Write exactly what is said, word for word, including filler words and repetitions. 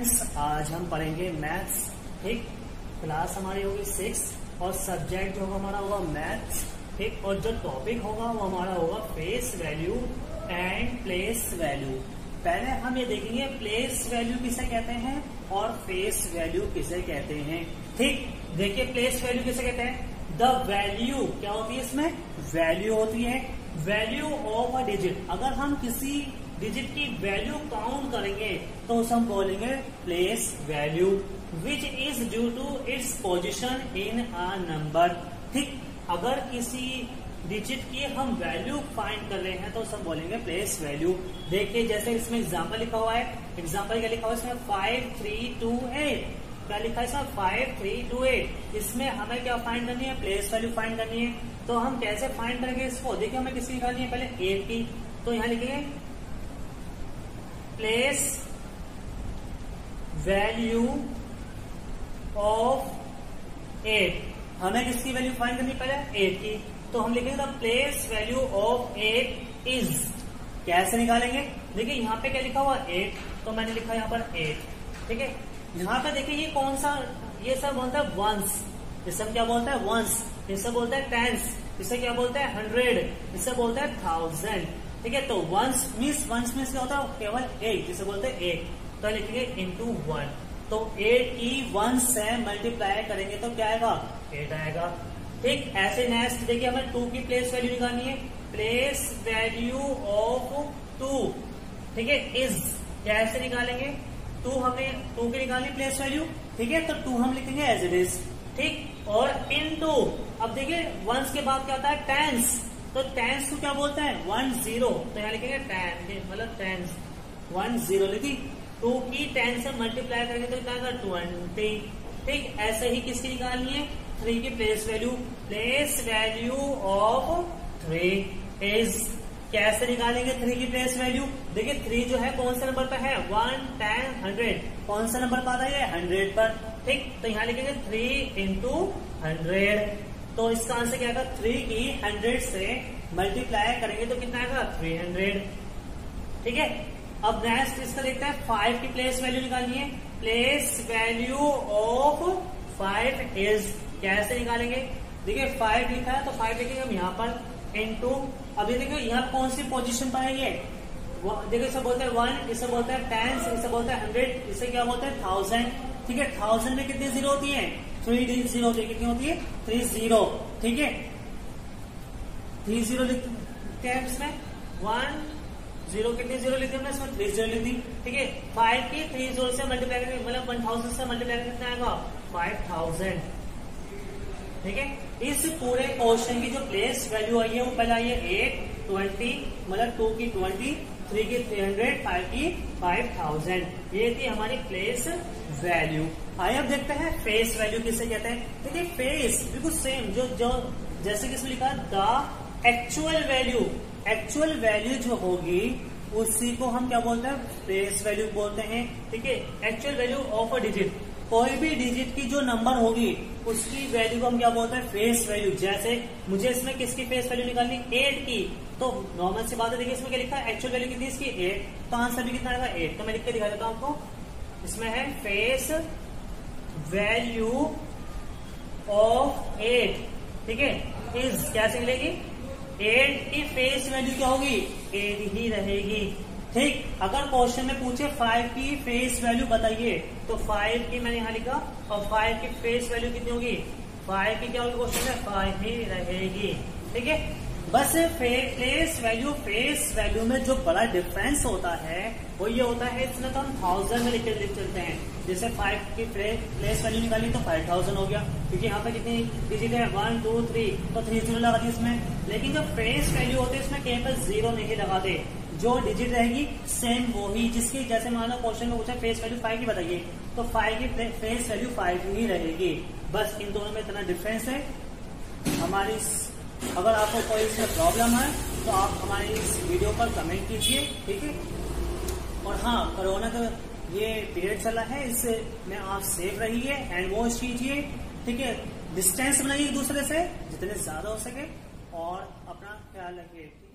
Students, आज हम पढ़ेंगे मैथ्स। ठीक, क्लास हमारी होगी सिक्स और सब्जेक्ट जो होगा हमारा होगा मैथ्स। ठीक, और जो टॉपिक होगा वो हमारा होगा face value and place value. पहले हम ये देखेंगे प्लेस वैल्यू किसे कहते हैं और फेस वैल्यू किसे कहते हैं। ठीक, देखिए प्लेस वैल्यू किसे कहते हैं। द वैल्यू क्या होती है, इसमें वैल्यू होती है, वैल्यू ऑफ अ डिजिट। अगर हम किसी डिजिट की वैल्यू काउंट करेंगे तो उसे हम बोलेंगे place value, which is due to its position in a number. ठीक, अगर किसी डिजिट की हम वैल्यू फाइंड कर रहे हैं तो उसे हम बोलेंगे प्लेस वैल्यू। देखिए जैसे इसमें एग्जाम्पल लिखा हुआ है, एग्जाम्पल क्या लिखा हुआ है इसमें फाइव थ्री टू एट। क्या लिखा है इसमें फाइव थ्री टू एट। इसमें हमें क्या फाइंड करनी है, प्लेस वैल्यू फाइंड करनी है। तो हम कैसे फाइंड करेंगे इसको, देखिए हमें किसकी निकालनी है, पहले एट की। तो यहां लिखेंगे प्लेस वैल्यू ऑफ एट। हमें किसकी वैल्यू फाइंड करनी पहले एट की, तो हम लिखेंगे the place value of eight is. कैसे निकालेंगे, देखिए यहाँ पे क्या लिखा हुआ एट, तो मैंने लिखा यहाँ पर एट। ठीक है, यहाँ पे देखिए ये कौन सा, ये सब बोलता है वंस, इसे हम क्या बोलता है वंस, इसे बोलता है टेंस, इसे क्या बोलता है हंड्रेड, इसे बोलता है थाउजेंड। ठीक है, तो वंस मीन्स वंस मीन्स क्या होता है केवल एट, जिसे बोलते हैं एट। तो लिखेंगे इंटू वन, तो एट की वन से मल्टीप्लाई करेंगे तो क्या आएगा, एट आएगा। ठीक, ऐसे नेक्स्ट देखिए हमें टू की प्लेस वैल्यू निकालनी है, प्लेस वैल्यू ऑफ टू। ठीक है, इज कैसे निकालेंगे, टू हमें टू की निकालनी प्लेस वैल्यू। ठीक है, तो टू हम लिखेंगे एज इट इज। ठीक, और इन टू, अब देखिए वंस के बाद क्या होता है टेंस, तो टेंस को क्या बोलते हैं वन जीरो, तो यहाँ लिखेंगे टेन, मतलब टेंस वन जीरो लिखी। टू की टेन से मल्टीप्लाई करेंगे तो क्या आएगा ट्वेंटी। ठीक, ऐसे ही किसकी निकालनी है, थ्री की place value, place value of three is. कैसे निकालेंगे थ्री की प्लेस वैल्यू, देखिए थ्री जो है कौन से नंबर पर है, वन टेन हंड्रेड, कौन सा नंबर पर आता है हंड्रेड पर। ठीक, तो यहाँ लिखेंगे थ्री इंटू हंड्रेड, तो इसका आंसर क्या आएगा, थ्री की हंड्रेड से मल्टीप्लाई करेंगे तो कितना आएगा थ्री हंड्रेड। ठीक है, अब नेक्स्ट इसका देखते हैं फाइव की प्लेस वैल्यू निकालनी है, place value of five is. कैसे निकालेंगे, देखिए फाइव लिखा है तो फाइव लिखेंगे हम यहाँ पर इंटू, अभी देखिए यहाँ कौन सी पोजीशन पर है ये, देखिए इसे बोलते हैं वन, इसे बोलते हैं टेंस, इसे बोलते हैं हंड्रेड, इसे क्या बोलते हैं थाउजेंड। ठीक है, थाउजेंड में कितनी जीरो होती है, थ्री जीरो होती है, कितनी होती है थ्री जीरो। ठीक है, थ्री जीरो लिखते हैं इसमें, वन जीरो कितनी जीरो लिखते हैं इसमें, थ्री जीरो लिख दी। ठीक है, फाइव की थ्री जीरो से मल्टीप्लाई करेंगे, मतलब वन थाउजेंड से मल्टीप्लाई करेंगे कितना आएगा फाइव थाउजेंड। ठीक है, इस पूरे क्वेश्चन की जो प्लेस वैल्यू आई है वो पहले आई है एट, ट्वेंटी, मतलब टू की ट्वेंटी, थ्री की थ्री हंड्रेड, फाइव की फाइव थाउजेंड। ये थी हमारी प्लेस वैल्यू। आइए अब देखते हैं फेस वैल्यू किसे कहते हैं। देखिए फेस बिल्कुल सेम, जो जो जैसे कि इसमें लिखा है the actual value, actual value जो होगी उसी को हम क्या बोलते हैं, फेस वैल्यू बोलते हैं। ठीक है, actual value of a digit, कोई भी डिजिट की जो नंबर होगी उसकी वैल्यू को हम क्या बोलते हैं, फेस वैल्यू। जैसे मुझे इसमें किसकी फेस वैल्यू निकालनी, एट की, तो नॉर्मल सी बात है, देखिए इसमें क्या लिखा है एक्चुअल वैल्यू कितनी इसकी एट, तो आंसर भी कितना आएगा एट। तो मैं लिख के दिखा देता हूं आपको, इसमें है फेस वैल्यू ऑफ एट। ठीक है, इज कैसे मिलेगी, एट की फेस वैल्यू क्या होगी, एट ही रहेगी। ठीक, अगर क्वेश्चन में पूछे फाइव की फेस वैल्यू बताइए, तो फाइव की मैंने यहाँ लिखा, और फाइव की फेस वैल्यू कितनी होगी, फाइव की क्या होगी क्वेश्चन में, फाइव ही रहेगी। ठीक है, बस प्लेस वैल्यू फेस वैल्यू में जो बड़ा डिफरेंस होता है वो ये होता है, इसमें तो हम थाउजेंड में लिख लिख चलते हैं। जैसे फाइव की प्लेस वैल्यू निकाली तो फाइव थाउजेंड हो गया, क्योंकि यहाँ पे कितनी डिजिट है, वन टू थ्री, तो थ्री जीरो लगा दी इसमें। लेकिन जो फेस वैल्यू होती है इसमें कहीं पर जीरो नहीं लगाते, जो डिजिट रहेगी सेम वो ही, जिसकी जैसे मान लो क्वेश्चन में पूछा फेस वैल्यू फाइव की बताइए, तो फाइव की फेस वैल्यू फाइव ही रहेगी। बस इन दोनों में इतना डिफरेंस है। हमारी अगर आपको कोई इसमें प्रॉब्लम है तो आप हमारी इस वीडियो पर कमेंट कीजिए। ठीक है, और हाँ, कोरोना का ये पीरियड चला है, इससे में आप सेफ रहिए, हैंड वॉश कीजिए। ठीक है, डिस्टेंस बनाइए एक दूसरे से जितने ज्यादा हो सके, और अपना ख्याल रखिए।